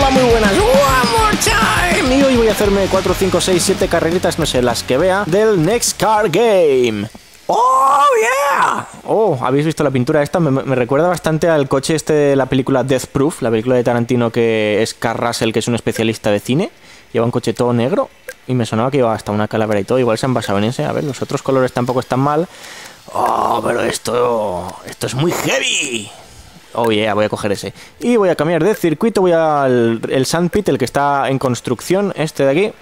Hola, muy buenas. One more time. Y hoy voy a hacerme 4, 5, 6, 7 carreritas, no sé, las que vea, del Next Car Game. ¡Oh, yeah! Oh, ¿habéis visto la pintura esta? Me recuerda bastante al coche este de la película Death Proof, la película de Tarantino, que es Kurt Russell, que es un especialista de cine. Lleva un coche todo negro y me sonaba que llevaba hasta una calavera y todo. Igual se han basado en ese. A ver, los otros colores tampoco están mal. Oh, pero esto es muy heavy. Oh, yeah, voy a coger ese. Y voy a cambiar de circuito. Voy al Sandpit, el que está en construcción, este de aquí.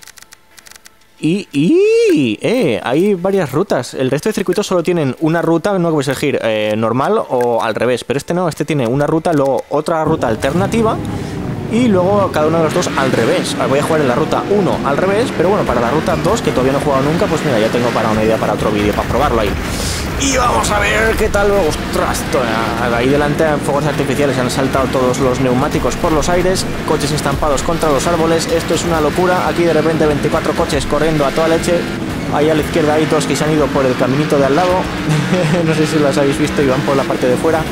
Hay varias rutas. El resto de circuitos solo tienen una ruta, no puedes elegir normal o al revés. Pero este no, este tiene una ruta, luego otra ruta alternativa. Y luego cada uno de los dos al revés. Voy a jugar en la ruta 1 al revés, pero bueno, para la ruta 2, que todavía no he jugado nunca, pues mira, ya tengo para una idea para otro vídeo, para probarlo ahí. Y vamos a ver qué tal. ¡Ostras! Ahí delante, fuegos artificiales, han saltado todos los neumáticos por los aires, coches estampados contra los árboles. Esto es una locura. Aquí de repente 24 coches corriendo a toda leche. Ahí a la izquierda hay dos que se han ido por el caminito de al lado. No sé si las habéis visto y van por la parte de fuera.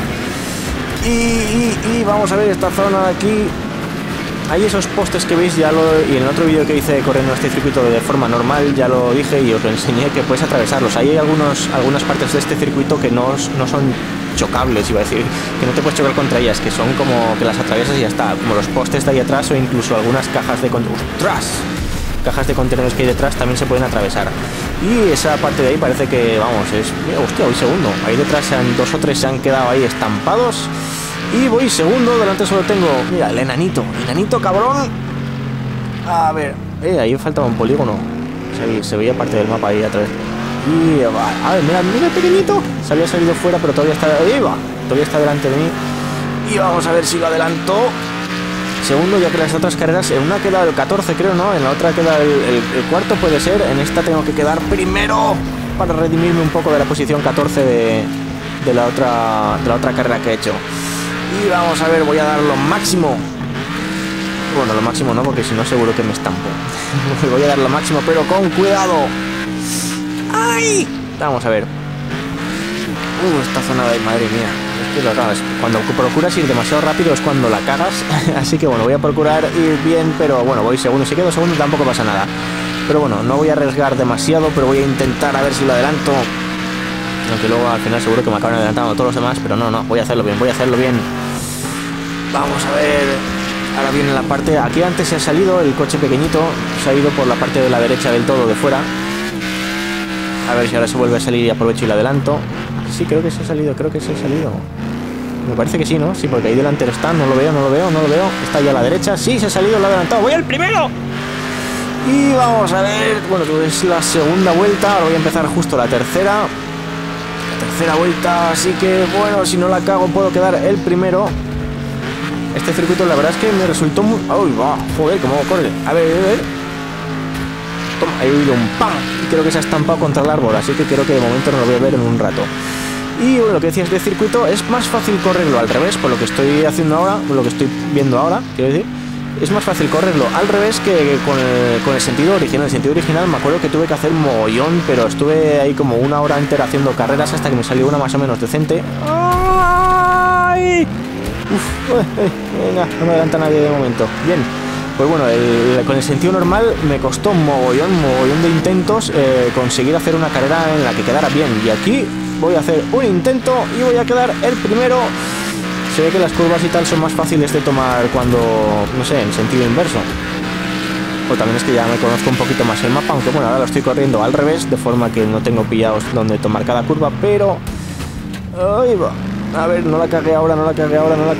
Y vamos a ver esta zona de aquí. Hay esos postes que veis, y en el otro vídeo que hice corriendo este circuito de forma normal ya lo dije y os lo enseñé, que puedes atravesarlos. Ahí hay algunas partes de este circuito que no son chocables, iba a decir, que no te puedes chocar contra ellas, que son como que las atraviesas y ya está, como los postes de ahí atrás o incluso algunas cajas de cajas de contenedores que hay detrás también se pueden atravesar. Y esa parte de ahí parece que, vamos, mira, hostia, voy segundo. Ahí detrás dos o tres se han quedado ahí estampados. Y voy segundo, delante solo tengo, mira, el enanito cabrón. A ver, ahí faltaba un polígono. Se veía parte del mapa ahí atrás. Y a ver, mira el pequeñito. Se había salido fuera, pero todavía está delante de mí. Y vamos a ver si lo adelanto. Segundo, ya que las otras carreras, en una queda el 14 creo, ¿no? En la otra queda el cuarto, puede ser. En esta tengo que quedar primero para redimirme un poco de la posición 14 de la otra carrera que he hecho. Y vamos a ver, voy a dar lo máximo. Bueno, lo máximo no, porque si no seguro que me estampo. Voy a dar lo máximo, pero con cuidado. ¡Ay! Vamos a ver. Esta zona de... Madre mía. Es que lo cagas. Cuando procuras ir demasiado rápido es cuando la cagas. Así que bueno, voy a procurar ir bien, pero bueno, voy segundo. Si quedo segundo tampoco pasa nada. Pero bueno, no voy a arriesgar demasiado, pero voy a intentar a ver si lo adelanto. Aunque luego al final seguro que me acaban adelantando todos los demás, pero no, voy a hacerlo bien. Vamos a ver. Ahora viene la parte... Aquí antes se ha salido el coche pequeñito, se ha ido por la parte de la derecha del todo, de fuera. A ver si ahora se vuelve a salir y aprovecho y lo adelanto. Sí, creo que se ha salido. Me parece que sí, ¿no? Sí, porque ahí delantero está, no lo veo. Está ahí a la derecha, sí, se ha salido, lo ha adelantado. ¡Voy al primero! Y vamos a ver... Bueno, es la segunda vuelta, ahora voy a empezar justo la tercera vuelta, así que bueno, si no la cago puedo quedar el primero. Este circuito la verdad es que me resultó muy... ¡Uy, va! Joder, cómo corre. A ver. Toma, he oído un ¡pam! Y creo que se ha estampado contra el árbol, así que creo que de momento no lo voy a ver en un rato. Y bueno, lo que decías de circuito, es más fácil correrlo al revés, por lo que estoy haciendo ahora, por lo que estoy viendo ahora, quiero decir. Es más fácil correrlo al revés que con el sentido original. El sentido original me acuerdo que tuve que hacer mogollón, pero estuve ahí como una hora entera haciendo carreras hasta que me salió una más o menos decente. ¡Ay! Venga, no me adelanta nadie de momento. Bien, pues bueno, con el sentido normal me costó mogollón de intentos conseguir hacer una carrera en la que quedara bien. Y aquí voy a hacer un intento y voy a quedar el primero. Se ve que las curvas y tal son más fáciles de tomar cuando, no sé, en sentido inverso. O también es que ya me conozco un poquito más el mapa, aunque bueno, ahora lo estoy corriendo al revés, de forma que no tengo pillados donde tomar cada curva, pero... Ahí va. A ver, no la cagué ahora. A ver.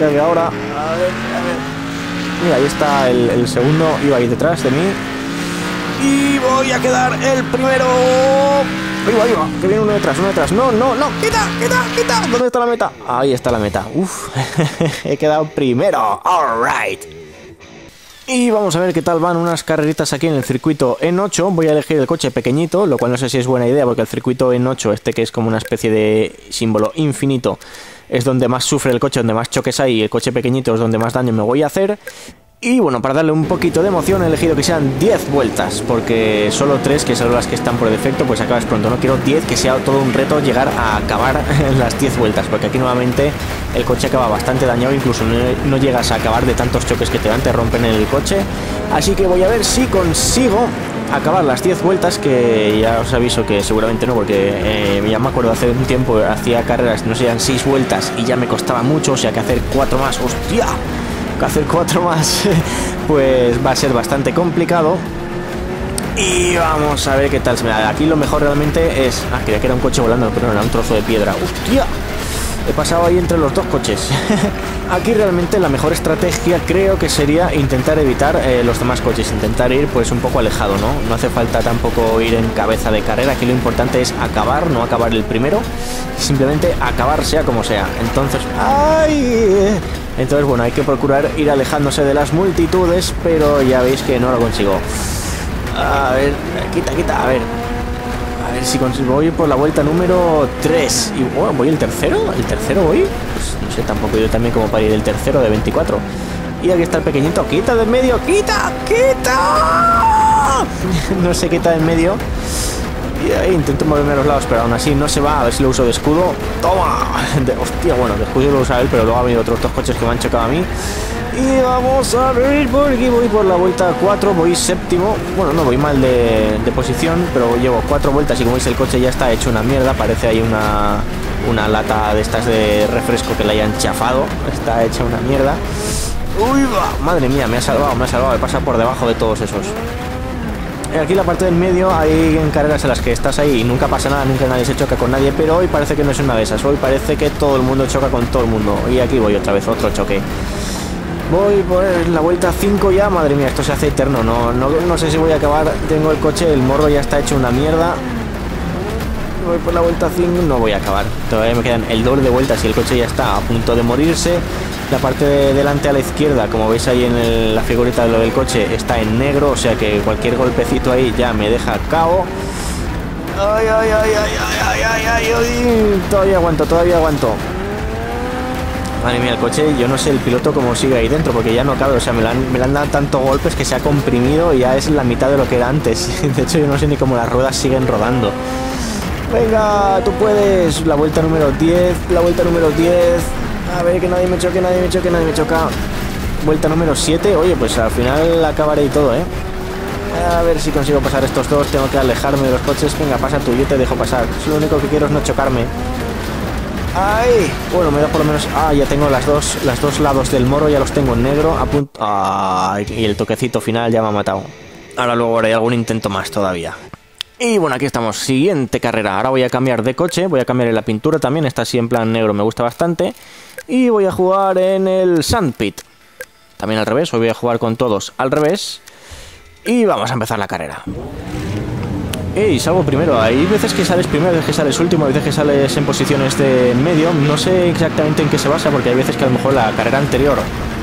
Mira, ahí está el segundo, iba ahí detrás de mí. Y voy a quedar el primero... Ahí va, que viene uno detrás. No, quita. ¿Dónde está la meta? Ahí está la meta. Uf, he quedado primero. Alright. Y vamos a ver qué tal van unas carreritas aquí en el circuito en 8. Voy a elegir el coche pequeñito, lo cual no sé si es buena idea, porque el circuito en 8, este que es como una especie de símbolo infinito, es donde más sufre el coche, donde más choques hay, y el coche pequeñito es donde más daño me voy a hacer. Y bueno, para darle un poquito de emoción he elegido que sean 10 vueltas, porque solo 3, que son las que están por defecto, pues acabas pronto. No quiero 10, que sea todo un reto llegar a acabar las 10 vueltas, porque aquí nuevamente el coche acaba bastante dañado, incluso no llegas a acabar de tantos choques que te dan, te rompen el coche. Así que voy a ver si consigo acabar las 10 vueltas, que ya os aviso que seguramente no, porque ya me acuerdo hace un tiempo hacía carreras, no sé, eran 6 vueltas y ya me costaba mucho, o sea que hacer 4 más, ¡hostia! Que hacer 4 más pues va a ser bastante complicado. Y vamos a ver qué tal se me da. Aquí lo mejor realmente es... Ah, creía que era un coche volando, pero no, era un trozo de piedra. ¡Hostia! He pasado ahí entre los dos coches. Aquí realmente la mejor estrategia creo que sería intentar evitar los demás coches, intentar ir pues un poco alejado, ¿no? No hace falta tampoco ir en cabeza de carrera, aquí lo importante es acabar, no acabar el primero, simplemente acabar sea como sea. Entonces, ¡ay! Entonces bueno, hay que procurar ir alejándose de las multitudes, pero ya veis que no lo consigo. A ver, quita, a ver si voy por la vuelta número 3. Y bueno, ¿voy el tercero? ¿El tercero voy? Pues no sé, tampoco he ido también como para ir el tercero de 24. Y aquí está el pequeñito. ¡Quita de en medio! ¡Quita! No se quita de en medio. Y ahí intento moverme a los lados, pero aún así no se va. A ver si lo uso de escudo. ¡Toma! Hostia, bueno, de escudo lo usa él, pero luego ha venido otros dos coches que me han chocado a mí. Y vamos a ver, por aquí voy por la vuelta 4, voy séptimo. Bueno, no voy mal de posición, pero llevo 4 vueltas y como veis el coche ya está hecho una mierda. Parece ahí una lata de estas de refresco que la hayan chafado. Está hecha una mierda. ¡Uy, va! Madre mía, me ha salvado. He pasado por debajo de todos esos. Aquí en la parte del medio hay en carreras en las que estás ahí y nunca pasa nada, nunca nadie se choca con nadie, pero hoy parece que no es una de esas. Hoy parece que todo el mundo choca con todo el mundo. Y aquí voy otra vez, otro choque. Voy por la vuelta 5 ya, madre mía, esto se hace eterno, no sé si voy a acabar, tengo el coche, el morro ya está hecho una mierda. Voy por la vuelta 5, no voy a acabar, todavía me quedan el doble de vueltas y el coche ya está a punto de morirse. La parte de delante a la izquierda, como veis ahí en la figurita de lo del coche, está en negro, o sea que cualquier golpecito ahí ya me deja cao. Ay, todavía aguanto. Madre mía, el coche, yo no sé el piloto cómo sigue ahí dentro, porque ya no cabe, o sea, me le han dado tantos golpes que se ha comprimido y ya es la mitad de lo que era antes. De hecho, yo no sé ni cómo las ruedas siguen rodando. Venga, tú puedes, la vuelta número 10, a ver, que nadie me choque, nadie me choca. Vuelta número 7, oye, pues al final acabaré y todo, A ver si consigo pasar estos dos, tengo que alejarme de los coches. Venga, pasa tú, yo te dejo pasar, lo único que quiero es no chocarme. ¡Ay! Bueno, me da por lo menos... Ah, ya tengo los dos lados del morro, ya los tengo en negro, a punto... ¡Ay! Y el toquecito final ya me ha matado. Ahora luego haré algún intento más todavía. Y bueno, aquí estamos, siguiente carrera. Ahora voy a cambiar de coche, voy a cambiar en la pintura también, está así en plan negro, me gusta bastante. Y voy a jugar en el Sandpit. También al revés, hoy voy a jugar con todos al revés. Y vamos a empezar la carrera. Y salgo primero, hay veces que sales primero, hay veces que sales último, hay veces que sales en posiciones de medio, no sé exactamente en qué se basa, porque hay veces que a lo mejor la carrera anterior,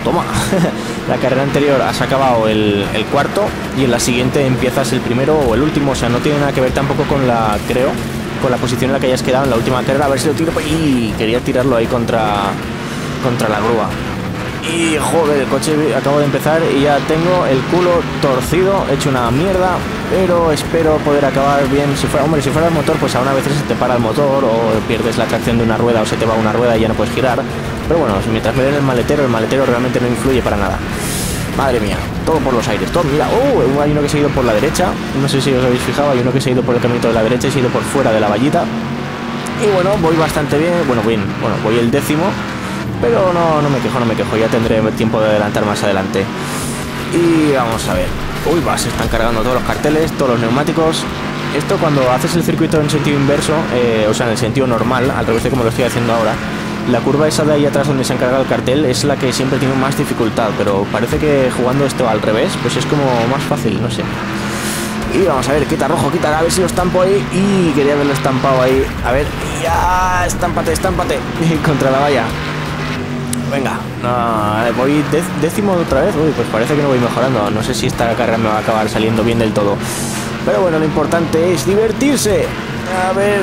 la carrera anterior has acabado el cuarto y en la siguiente empiezas el primero o el último, o sea, no tiene nada que ver tampoco con con la posición en la que hayas quedado en la última carrera. A ver si lo tiro, y quería tirarlo ahí contra la grúa. Y joder, el coche acabo de empezar y ya tengo el culo torcido, hecho una mierda, pero espero poder acabar bien. Si fuera el motor, pues a una vez se te para el motor o pierdes la tracción de una rueda o se te va una rueda y ya no puedes girar. Pero bueno, mientras me den el maletero realmente no influye para nada. Madre mía, todo por los aires, todo, mira, hay uno que se ha ido por la derecha, no sé si os habéis fijado, hay uno que se ha ido por el caminito de la derecha y se ha ido por fuera de la vallita. Y bueno, voy bastante bien, voy el 10º. Pero no me quejo, ya tendré tiempo de adelantar más adelante. Y vamos a ver. Uy, se están cargando todos los carteles, todos los neumáticos. Esto cuando haces el circuito en sentido inverso, o sea, en el sentido normal, al revés de como lo estoy haciendo ahora, la curva esa de ahí atrás donde se han cargado el cartel es la que siempre tiene más dificultad, pero parece que jugando esto al revés, pues es como más fácil, no sé. Y vamos a ver, quita rojo, a ver si lo estampo ahí. Y quería haberlo estampado ahí. A ver, ya, estámpate. Contra la valla. Venga, voy décimo otra vez. Uy, pues parece que no voy mejorando. No sé si esta carrera me va a acabar saliendo bien del todo. Pero bueno, lo importante es divertirse. A ver.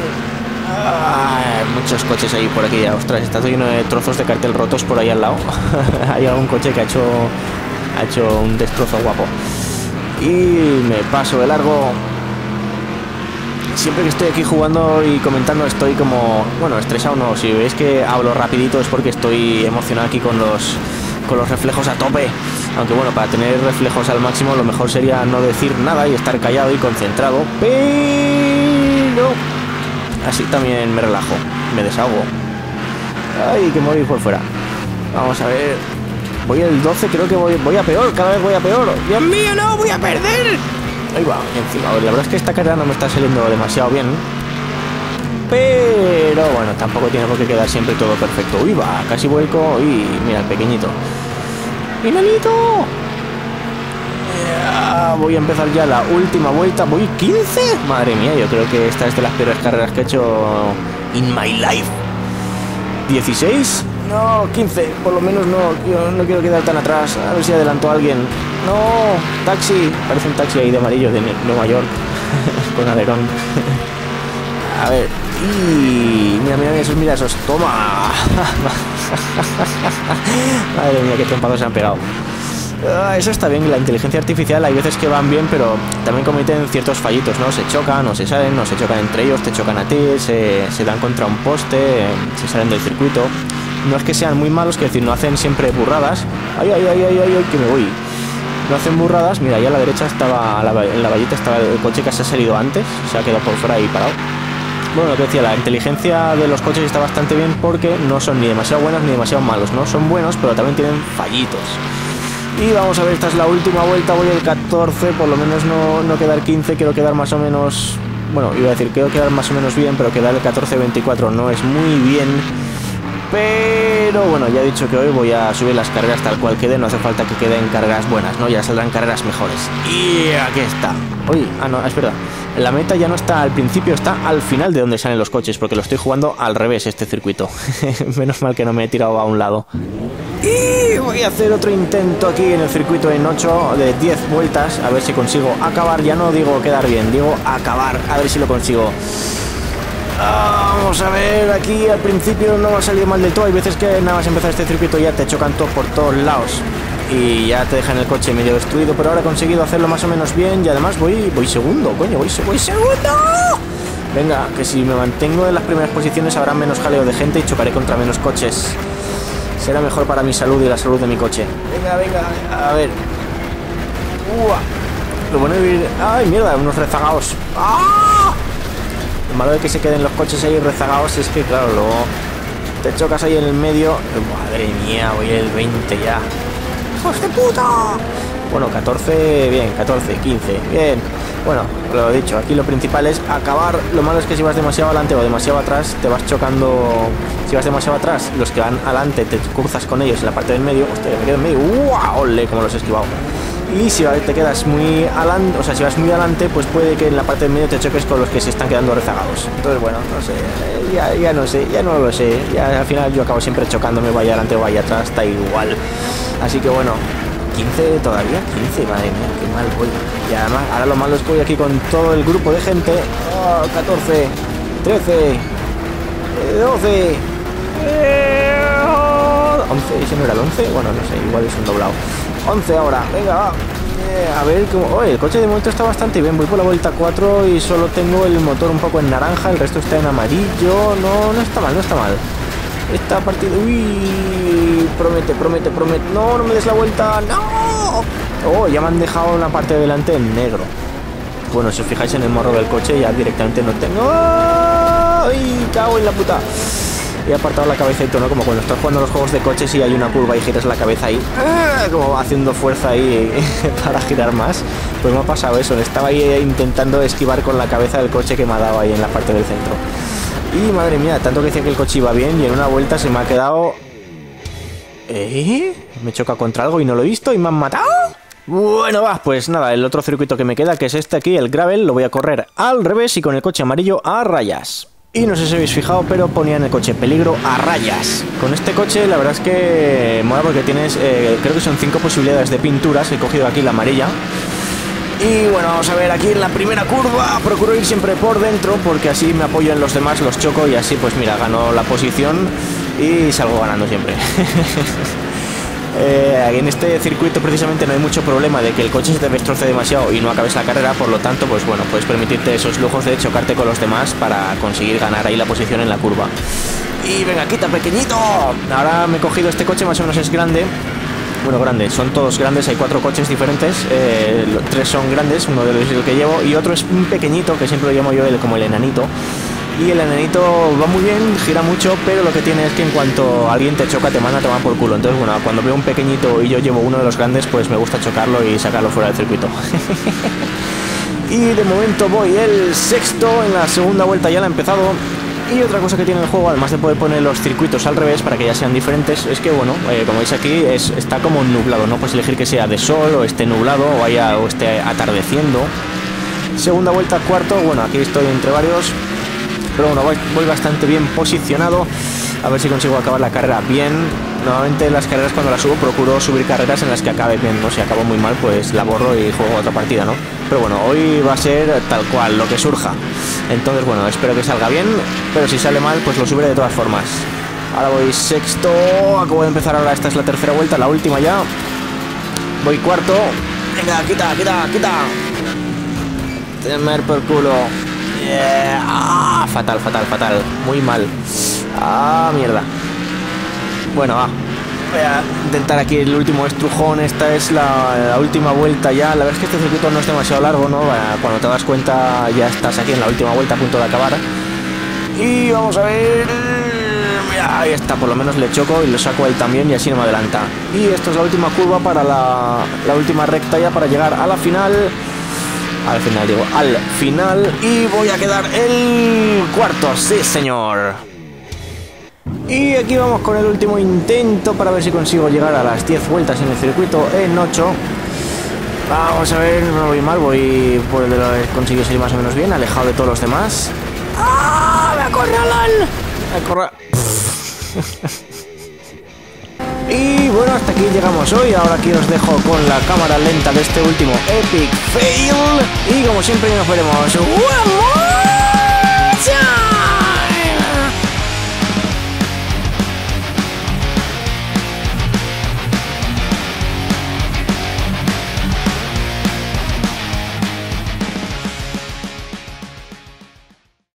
Muchos coches ahí por aquí. Ostras, está lleno de trozos de cartel rotos por ahí al lado. Hay algún coche que ha hecho ha hecho un destrozo guapo. Y me paso de largo. Siempre que estoy aquí jugando y comentando estoy como, bueno, estresado no, si veis que hablo rapidito es porque estoy emocionado aquí con los reflejos a tope. Aunque bueno, para tener reflejos al máximo lo mejor sería no decir nada y estar callado y concentrado, pero así también me relajo, me desahogo. Ay, que morir por fuera. Vamos a ver. Voy el 12, creo que voy a peor, cada vez voy a peor. ¡Dios mío, no! ¡Voy a perder! Ahí va, encima. La verdad es que esta carrera no me está saliendo demasiado bien. Pero bueno, tampoco tiene por qué quedar siempre todo perfecto. ¡Uy, va! Casi vuelco. Y mira, el pequeñito. ¡Enanito! Voy a empezar ya la última vuelta. ¿Voy 15? Madre mía, yo creo que esta es de las peores carreras que he hecho in my life. ¿16? No, 15. Por lo menos no. Yo no quiero quedar tan atrás. A ver si adelanto a alguien. No, taxi. Parece un taxi ahí de amarillo de Nueva York. Con alerón. A ver. Y mira esos. Toma. Madre mía, qué trompados se han pegado. Eso está bien, la inteligencia artificial hay veces que van bien, pero también cometen ciertos fallitos, ¿no? Se chocan, o se salen, o se chocan entre ellos, te chocan a ti, se dan contra un poste, se salen del circuito. No es que sean muy malos, que decir, no hacen siempre burradas. Ay, que me voy. No hacen burradas. Mira, ahí a la derecha estaba, en la vallita estaba el coche que se ha salido antes, se ha quedado por fuera y parado. Bueno, lo que decía, la inteligencia de los coches está bastante bien porque no son ni demasiado buenos ni demasiado malos, ¿no? Son buenos, pero también tienen fallitos. Y vamos a ver, esta es la última vuelta, voy el 14, por lo menos no quedar 15, quiero quedar más o menos... Bueno, iba a decir, quiero quedar más o menos bien, pero quedar el 14-24 no es muy bien. Pero bueno, ya he dicho que hoy voy a subir las carreras tal cual queden, no hace falta que queden carreras buenas, ¿no? Ya saldrán carreras mejores. Y aquí está. Uy, no, es verdad. La meta ya no está al principio, está al final de donde salen los coches, porque lo estoy jugando al revés este circuito. Menos mal que no me he tirado a un lado. Y voy a hacer otro intento aquí en el circuito en 8 de 10 vueltas, a ver si consigo acabar. Ya no digo quedar bien, digo acabar, a ver si lo consigo. Vamos a ver, aquí al principio no va a salir mal del todo. Hay veces que nada más empezar este circuito ya te chocan todos por todos lados y ya te dejan el coche medio destruido, pero ahora he conseguido hacerlo más o menos bien y además voy segundo, coño, voy segundo. Venga, que si me mantengo en las primeras posiciones habrá menos jaleo de gente y chocaré contra menos coches. Será mejor para mi salud y la salud de mi coche. Venga, a ver. Lo bueno de ir... ¡Ay, mierda! Unos rezagados. ¡Ah! Lo malo de que se queden los coches ahí rezagados es que, claro, luego te chocas ahí en el medio. Madre mía, voy el 20 ya. ¡Hijos de puta! Bueno, 14, bien, 14, 15, bien. Bueno, lo he dicho, aquí lo principal es acabar. Lo malo es que si vas demasiado adelante o demasiado atrás, te vas chocando. Si vas demasiado atrás, los que van adelante te cruzas con ellos en la parte del medio. Hostia, me quedo en medio. ¡Wow! ¡Ole! Como los he esquivado. Y si te quedas muy adelante, o sea, si vas muy adelante, pues puede que en la parte del medio te choques con los que se están quedando rezagados. Entonces, bueno, no sé, ya no sé, ya no lo sé. Ya al final yo acabo siempre chocándome, vaya adelante o vaya atrás, está igual. Así que bueno, 15 todavía, 15, madre mía, qué mal voy. Y además, ahora lo malo es que voy aquí con todo el grupo de gente. 14, 13, 12, 11, ¿ese no era el 11? Bueno, no sé, igual es un doblado. 11 ahora, venga, va. A ver, cómo... el coche de momento está bastante bien. Voy por la vuelta 4 y solo tengo el motor un poco en naranja, el resto está en amarillo. No está mal, no está mal. Esta partida... Uy, promete. No me des la vuelta, no. Oh, ya me han dejado la parte de delante en negro. Bueno, si os fijáis en el morro del coche, ya directamente no tengo... ¡Ay, cago en la puta! He apartado la cabeza y todo, ¿no? Como cuando estás jugando los juegos de coches y hay una curva y giras la cabeza ahí, como haciendo fuerza ahí para girar más. Pues me ha pasado eso, estaba ahí intentando esquivar con la cabeza del coche que me ha dado ahí en la parte del centro. Y madre mía, tanto que decía que el coche iba bien y en una vuelta se me ha quedado... Me choca contra algo y no lo he visto y me han matado. Bueno, va, pues nada, el otro circuito que me queda, que es este aquí, el gravel, lo voy a correr al revés y con el coche amarillo a rayas. Y no sé si habéis fijado, pero ponía en el coche peligro a rayas. Con este coche la verdad es que mola porque tienes, creo que son 5 posibilidades de pinturas. He cogido aquí la amarilla. Y bueno, vamos a ver, aquí en la primera curva procuro ir siempre por dentro porque así me apoyo en los demás, los choco y así pues mira, gano la posición y salgo ganando siempre. En este circuito precisamente no hay mucho problema de que el coche se te destroce demasiado y no acabes la carrera, por lo tanto, pues bueno, puedes permitirte esos lujos de chocarte con los demás para conseguir ganar ahí la posición en la curva. Y venga, quita, pequeñito. Ahora me he cogido este coche, más o menos es grande. Bueno, grande, son todos grandes, hay 4 coches diferentes, 3 son grandes, uno de ellos es el que llevo y otro es un pequeñito, que siempre lo llamo yo como el enanito. Y el enanito va muy bien, gira mucho, pero lo que tiene es que en cuanto alguien te choca te manda a tomar por culo. Entonces, bueno, cuando veo un pequeñito y yo llevo uno de los grandes, pues me gusta chocarlo y sacarlo fuera del circuito. Y de momento voy el sexto, en la segunda vuelta ya la he empezado. Y otra cosa que tiene el juego, además de poder poner los circuitos al revés para que ya sean diferentes, es que, bueno, como veis aquí, está como nublado, ¿no? Puedes elegir que sea de sol o esté nublado o esté atardeciendo. Segunda vuelta, cuarto, bueno, aquí estoy entre varios, pero bueno, voy bastante bien posicionado. A ver si consigo acabar la carrera bien. Normalmente en las carreras cuando las subo procuro subir carreras en las que acabe bien, ¿no? Si acabo muy mal, pues la borro y juego otra partida, ¿no? Pero bueno, hoy va a ser tal cual, lo que surja. Entonces, bueno, espero que salga bien, pero si sale mal, pues lo subiré de todas formas. Ahora voy sexto, acabo de empezar ahora, esta es la tercera vuelta, la última ya. Voy cuarto. Venga, quita. Temer por culo. Yeah. Ah, fatal. Muy mal. Ah, mierda. Bueno, va. Voy a intentar aquí el último estrujón. Esta es la última vuelta ya. La verdad es que este circuito no es demasiado largo, ¿no? Cuando te das cuenta ya estás aquí en la última vuelta a punto de acabar. Y vamos a ver... Mira, ahí está, por lo menos le choco y lo saco a él también y así no me adelanta. Y esto es la última curva para la última recta ya para llegar a la final. Al final. Y voy a quedar el cuarto, sí señor. Y aquí vamos con el último intento para ver si consigo llegar a las 10 vueltas en el circuito en 8. Vamos a ver, no voy mal, voy por el de lo que consigo salir más o menos bien, alejado de todos los demás. ¡Ah! ¡Me acorralan! Y bueno, hasta aquí llegamos hoy. Ahora aquí os dejo con la cámara lenta de este último Epic Fail. Y como siempre nos veremos. ¡Vamos!